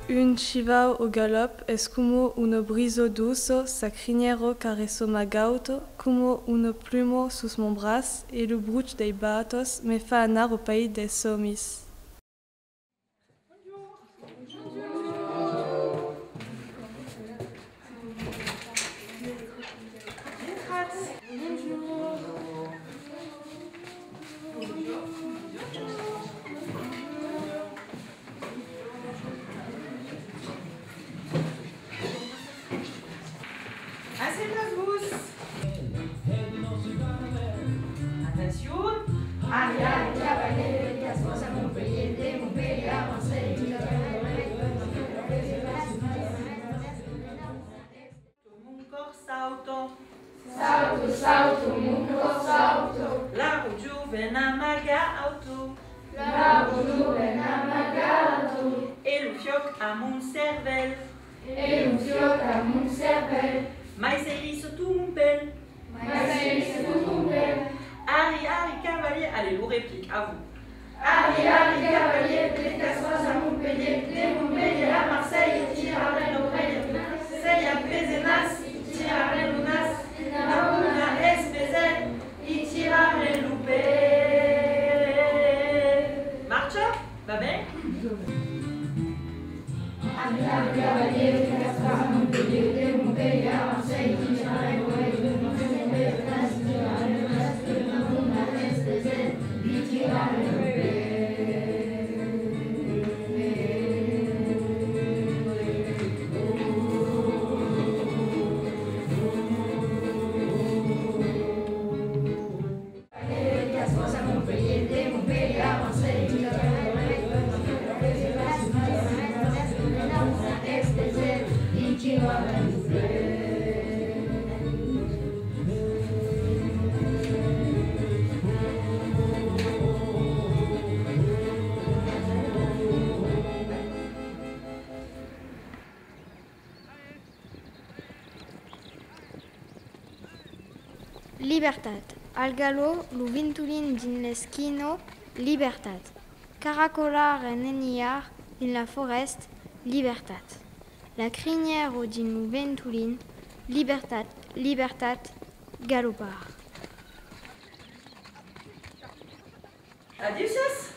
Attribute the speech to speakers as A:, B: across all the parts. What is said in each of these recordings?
A: un chivao au galop es como uno briso dulce, sa criniero carezo magauto, como uno plumo sus mon bras, et le bruch des batos me fa anar au pays des somis.
B: Salto,
C: salto, salto, mungo salto.
B: Lago Giuvena Magalto,
C: Lago Giuvena Magalto.
B: E lo fioc a mon cervel,
C: E un fioc a mon cervel.
B: Mais elis tout mon bel.
C: Mais elis tout mon bel.
B: Harry, cavalier, allez, vos répliques, à vous.
C: Harry, cavalier, les Cassois à Montpellier, les Montpellier à Marseille, tire à l'oreille, Marseille à Pézenas, tire à l'Elunas, Naouna Espézel, il tire à l'Eloupé.
B: Marcha, va bien?
C: Harry, cavalier, les Cassois à Montpellier, les Montpellier à Marseille, tire à l'oreille, Marseille à Pézenas, tire à l'Elunas, Naouna Espézel, il tire à l'Eloupé.
D: Libertad. Al galo, l'uvintulin din l'esquino, libertad. Caracolar en eniar din la forest, libertad. La crinière din l'uvintulin, libertad, libertad, galopar.
B: Adios.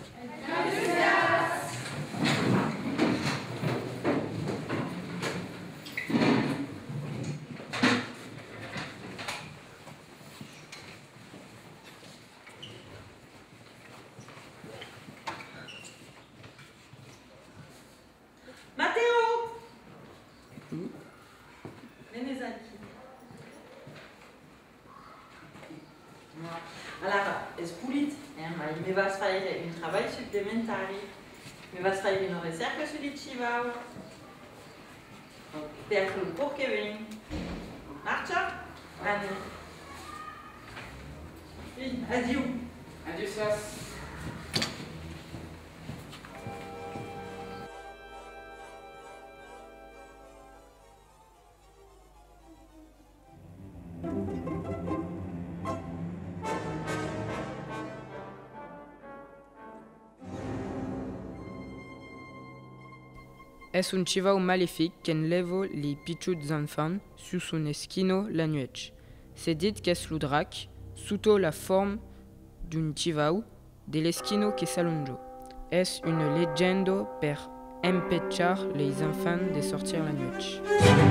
B: Matteo! Venez aqui. Alors, espulit, me vas faire un travail supplémentaire. Me vas faire une recherche sur les chivao. Per le cours que vient. Marcha? Allez. Oui, adieu.
E: Adieu, sas.
F: Es un chivao maléfique qu'enlevo li pichuts enfants sus un esquino la nuech. C'est dit qu'es l'udrac, sous la forme d'un chivao, de l'esquino que s'allonge. Es une légende per empêcher les enfants de sortir la nuech.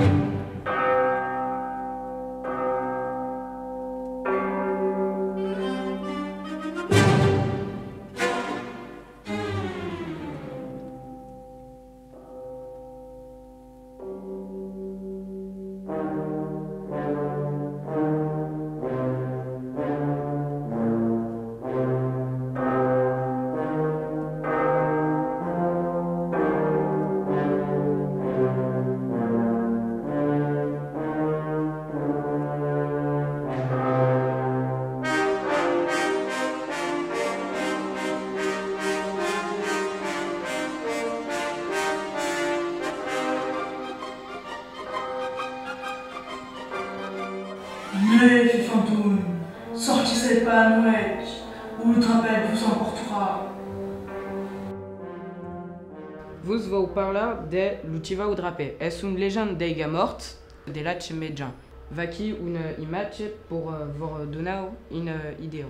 G: Mais, fantôme, sortissez pas la mouette, ou le trapèze vous emportera.
F: Vos vou parlar de Luchivau Drape. Es una légende d'eiga mort de l'H Medjan. Vaqui una imatge pour vos donar une idée.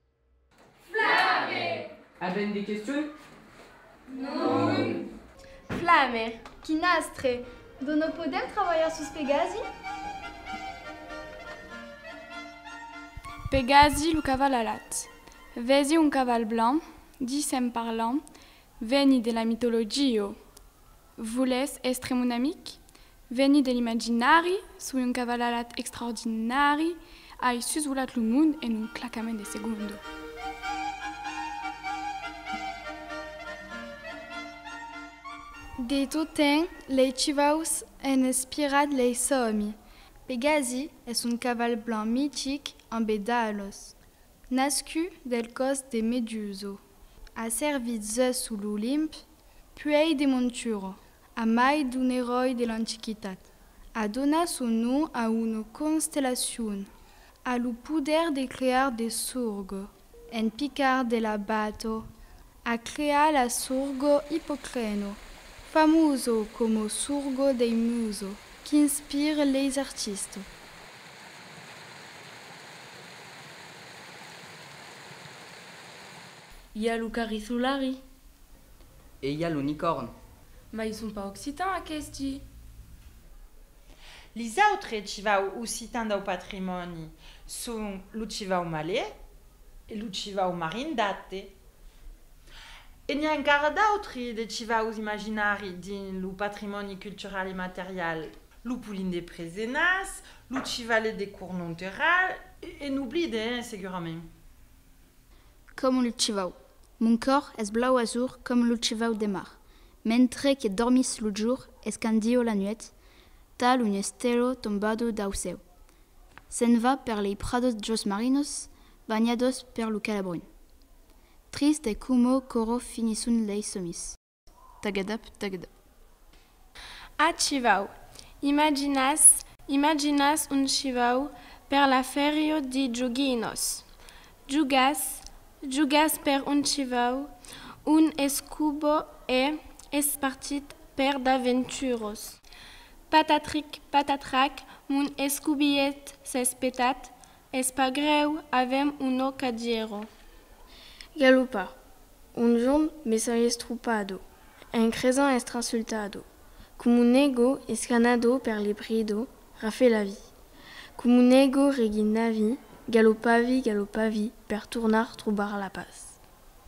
C: Flame!
F: Avez des questions?
C: Non!
E: Flame, Kinastre, non podem trabalhar sus Pegasi?
H: Pegasi lo caval alat. Vesi un caval blanc, dicem parlant, veni de la mitologio. Voles estre mon amic? Veni de l'imaginari, su un caval alat extraordinari, ai sus volat lo mund en un clacament de segundo.
D: De totem, les chivaus en inspirat les somi. Pegasi es un caval blanc mythique en bedalos. Nascu del cos de Meduso. A servit zeus sous l'Olympe, puei de monturo, a mai d'un heroi de l'antiquitat. A donat son nom a una constellation, a lo poder de crear de surgo, en picar de la bato, a crear la surgo Hippocreno, famoso como surgo dei muso, qui inspire les artistes.
I: Il y a le carisolari.
F: Et il y a l'unicorne.
I: Mais ils sont pas occitans à Kesti.
B: Les autres chivau occitans do patrimoni sont le chivau malais et le chivau marindate. Et il y a encore d'autres de chivau imaginari dans le patrimoine culturel et matériel. Le poulin des présenas, le chivalet des cournonterales et n'oublie des segurament.
J: Comme le chivau. Mon corps est blau azur comme le chivau de mar. Mentre que dormis le jour, escandio la nuit, tal un estero tombado dau seu. Se'n va per les prados jos marinos, bañados per lo calabrun. Triste como coro finisun lei somis. Tagadap, tagadap.
H: A chivau. Imaginas un chivau per la ferio di Joguinos. Jugas per un chivau, un escubo e es partit per d'aventuros. Patatrac, mun escubiet s'espetat, espagreu avem un ocadiero.
E: Galopa, un jorn me soy estrupado, en crezan est insultado. Cum un ego escanado per librido, rafé la vie. Cum un ego reginavi, galopavi, per tournar troubar la paz.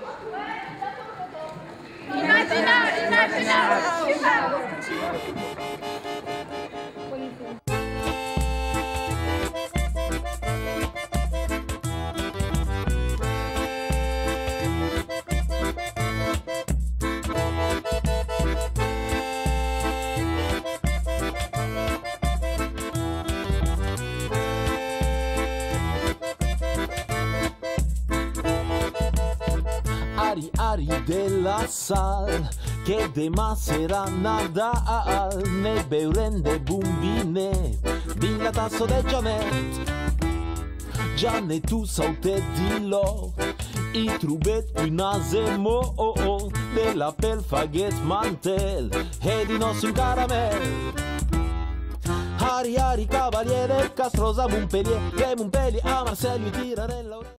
K: Ari de la sal, que demà serà Nadal, ne beurem de bombinet, din la tasso de Janet. Janet tu sautet di lo, i trubet un azemo, de la pel faguet mantel, e di nos un caramel. Ari, cavaliere, Castrosa, Montpellier, a Marseille, tirare l'ore.